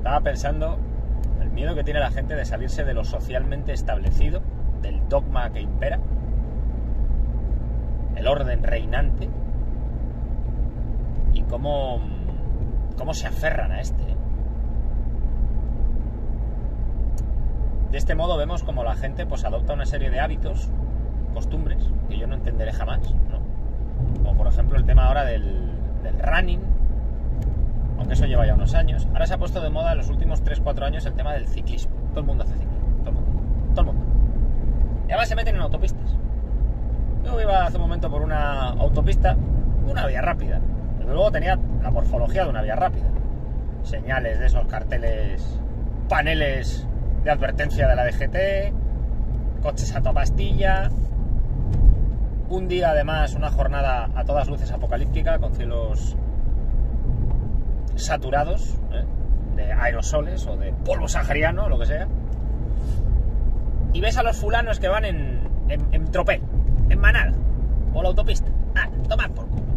Estaba pensando el miedo que tiene la gente de salirse de lo socialmente establecido, del dogma que impera, el orden reinante, y cómo se aferran a este. De este modo vemos como la gente pues adopta una serie de hábitos, costumbres, que yo no entenderé jamás, ¿no? Como por ejemplo el tema ahora del running, aunque eso lleva ya unos años. Ahora se ha puesto de moda en los últimos 3-4 años el tema del ciclismo. Todo el mundo hace ciclismo, todo el mundo. Y además se meten en autopistas. Yo iba hace un momento por una autopista, una vía rápida, pero luego tenía la morfología de una vía rápida. Señales de esos carteles, paneles de advertencia de la DGT, coches a toda pastilla. Un día además, una jornada a todas luces apocalíptica, con cielos saturados, de aerosoles o de polvo sahariano, lo que sea. Y ves a los fulanos que van en tropel, en manada, por la autopista. Tomad por culo.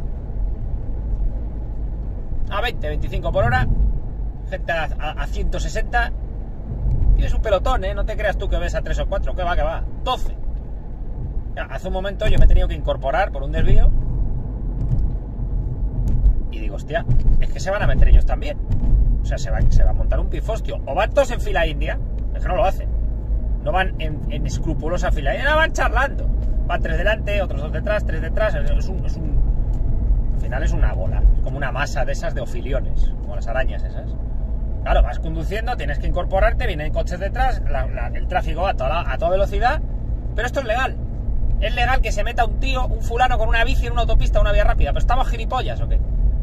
A 20, 25 por hora, gente a 160. Y ves un pelotón, no te creas tú que ves a 3 o 4, que va, 12. Hace un momento yo me he tenido que incorporar por un desvío y digo, hostia, es que se van a meter ellos también. O sea, se va a montar un pifostio. O van todos en fila india, es que no lo hacen. No van en escrupulosa fila india, no, van charlando. Van 3 delante, otros 2 detrás, 3 detrás. Al final es una bola, es como una masa de esas de ofiliones, como las arañas esas. Claro, vas conduciendo, tienes que incorporarte, vienen coches detrás, el tráfico va a toda velocidad, pero esto es legal. Es legal que se meta un tío, un fulano con una bici en una autopista, una vía rápida, pero ¿estamos gilipollas o qué?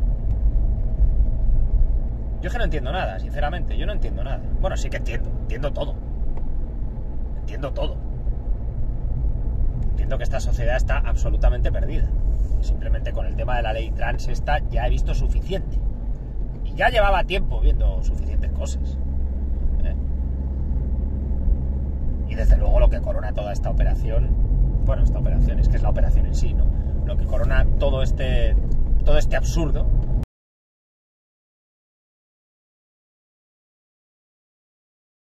Yo es que no entiendo nada, sinceramente, yo no entiendo nada. Bueno, sí que entiendo todo. Entiendo todo. Entiendo que esta sociedad está absolutamente perdida. Simplemente con el tema de la ley trans esta ya he visto suficiente. Y ya llevaba tiempo viendo suficientes cosas. Y desde luego lo que corona toda esta operación, bueno, esta operación es que es la operación en sí, ¿no? Lo que corona todo este absurdo